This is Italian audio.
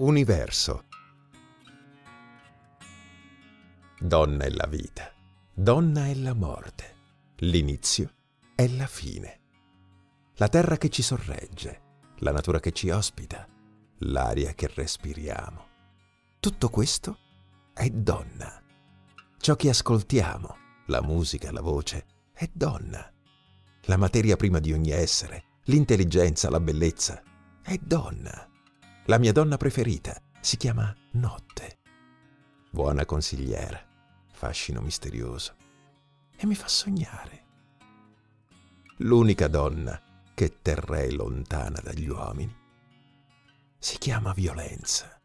Universo. Donna è la vita, donna è la morte, l'inizio è la fine. La terra che ci sorregge, la natura che ci ospita, l'aria che respiriamo. Tutto questo è donna. Ciò che ascoltiamo, la musica, la voce, è donna. La materia prima di ogni essere, l'intelligenza, la bellezza, è donna. La mia donna preferita si chiama Notte. Buona consigliera, fascino misterioso, e mi fa sognare. L'unica donna che terrei lontana dagli uomini si chiama violenza.